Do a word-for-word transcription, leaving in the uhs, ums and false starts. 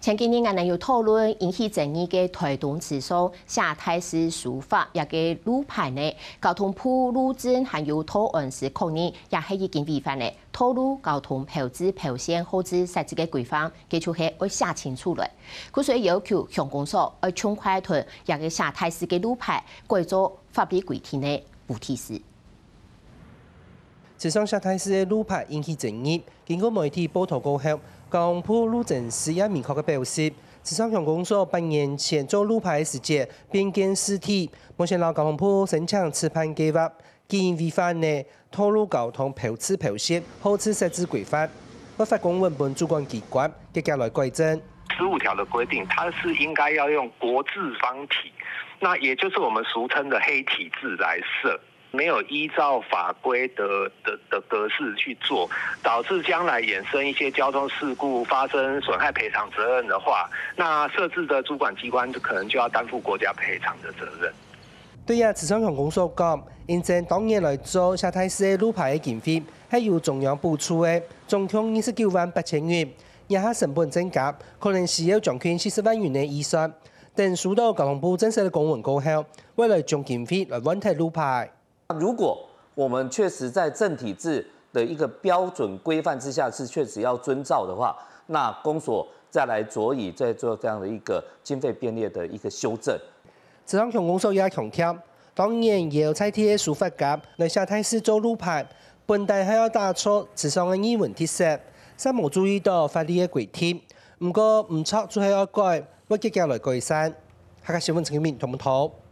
前几年，我们有讨论引起争议嘅台东池上下泰式书法一个路牌呢，交通部路政还有讨案时抗议，也是已经违反呢。道路交通标志标线或者设置嘅规范，佢就是要写清楚嘞。佢所以要求乡公所要尽快屯一个下泰式嘅路牌改做法律规定的无提示。 池上下泰式嘅路牌引起争议，经过媒体报道过后。交通部路政司也明确嘅表示，池上乡公所八年前做路牌时节变更实体，目前老交通部申请持牌计划，既然违反呢道路交通标志标线后次设置规范，要发公文本主管机关接下来改正。 十五条的规定，它是应该要用国字方体，那也就是我们俗称的黑体字来设。没有依照法规的的的格式去做，导致将来衍生一些交通事故发生损害赔偿责任的话，那设置的主管机关可能就要担负国家赔偿的责任。 对呀，池上乡公所讲，因正当年来做下泰式路牌的经费系由中央补助的，总共二十九万八千元，也下成本增加，可能需要将近四十万元的预算。等收到交通部正式的公文过后，为了将经费来稳定路牌。 如果我们确实在正体制的一个标准规范之下是确实要遵照的话，那公所再来着以再做这样的一个经费编列的一个修正。 池上乡公所也强调，当然也有采贴书法家来下泰式做路牌，本地还要打出池上的语文特色，但无注意到法律的规定。不过唔错，最后要改，我接下来改善。下个新闻陈建明同唔同？